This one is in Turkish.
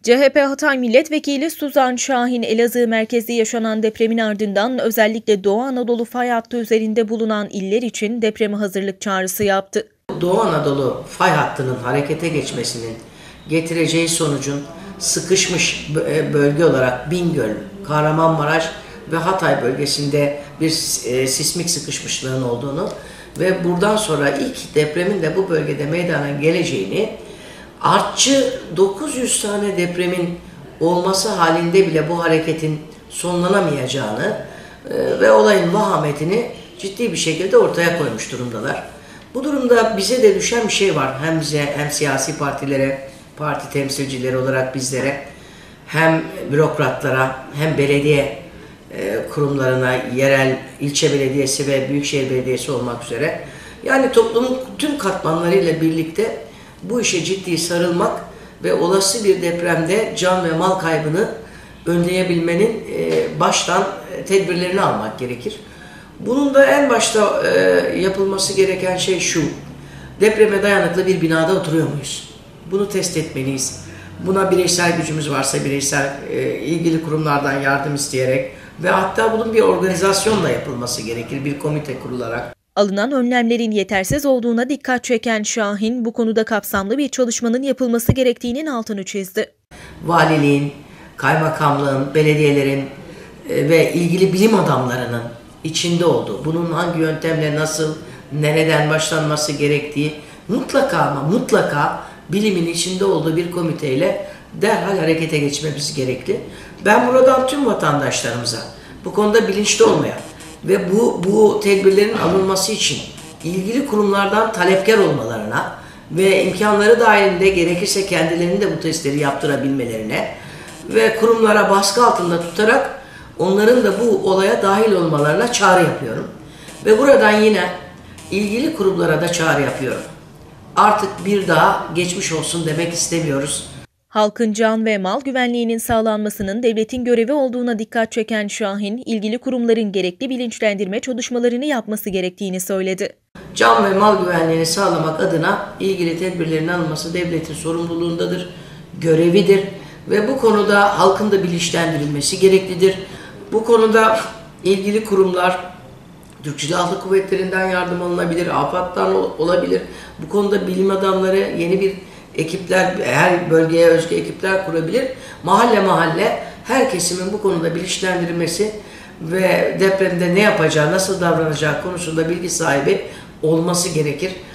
CHP Hatay Milletvekili Suzan Şahin, Elazığ merkezli yaşanan depremin ardından özellikle Doğu Anadolu fay hattı üzerinde bulunan iller için depreme hazırlık çağrısı yaptı. Doğu Anadolu fay hattının harekete geçmesinin getireceği sonucun sıkışmış bölge olarak Bingöl, Kahramanmaraş ve Hatay bölgesinde bir sismik sıkışmışlığın olduğunu ve buradan sonra ilk depremin de bu bölgede meydana geleceğini, artçı 900 tane depremin olması halinde bile bu hareketin sonlanamayacağını ve olayın vahametini ciddi bir şekilde ortaya koymuş durumdalar. Bu durumda bize de düşen bir şey var. Hem bize hem siyasi partilere, parti temsilcileri olarak bizlere, hem bürokratlara, hem belediye kurumlarına, yerel ilçe belediyesi ve büyükşehir belediyesi olmak üzere, yani toplumun tüm katmanlarıyla birlikte bu işe ciddi sarılmak ve olası bir depremde can ve mal kaybını önleyebilmenin baştan tedbirlerini almak gerekir. Bunun da en başta yapılması gereken şey şu: depreme dayanıklı bir binada oturuyor muyuz? Bunu test etmeliyiz. Buna bireysel gücümüz varsa bireysel ilgili kurumlardan yardım isteyerek ve hatta bunun bir organizasyonla yapılması gerekir, bir komite kurularak. Alınan önlemlerin yetersiz olduğuna dikkat çeken Şahin, bu konuda kapsamlı bir çalışmanın yapılması gerektiğinin altını çizdi. Valiliğin, kaymakamlığın, belediyelerin ve ilgili bilim adamlarının içinde olduğu, bunun hangi yöntemle nasıl, nereden başlanması gerektiği mutlaka ama mutlaka bilimin içinde olduğu bir komiteyle derhal harekete geçmemiz gerekli. Ben buradan tüm vatandaşlarımıza bu konuda bilinçli olmaya ve bu tedbirlerin alınması için ilgili kurumlardan talepkar olmalarına ve imkanları dahilinde gerekirse kendilerinin de bu testleri yaptırabilmelerine ve kurumlara baskı altında tutarak onların da bu olaya dahil olmalarına çağrı yapıyorum. Ve buradan yine ilgili kurumlara da çağrı yapıyorum. Artık bir daha geçmiş olsun demek istemiyoruz. Halkın can ve mal güvenliğinin sağlanmasının devletin görevi olduğuna dikkat çeken Şahin, ilgili kurumların gerekli bilinçlendirme çalışmalarını yapması gerektiğini söyledi. Can ve mal güvenliğini sağlamak adına ilgili tedbirlerin alınması devletin sorumluluğundadır, görevidir ve bu konuda halkın da bilinçlendirilmesi gereklidir. Bu konuda ilgili kurumlar, Türk Silahlı Kuvvetleri'nden yardım alınabilir, AFAD'dan olabilir. Bu konuda bilim adamları yeni bir ekipler, her bölgeye özgü ekipler kurabilir. Mahalle mahalle her kesimin bu konuda bilinçlendirilmesi ve depremde ne yapacağı, nasıl davranacağı konusunda bilgi sahibi olması gerekir.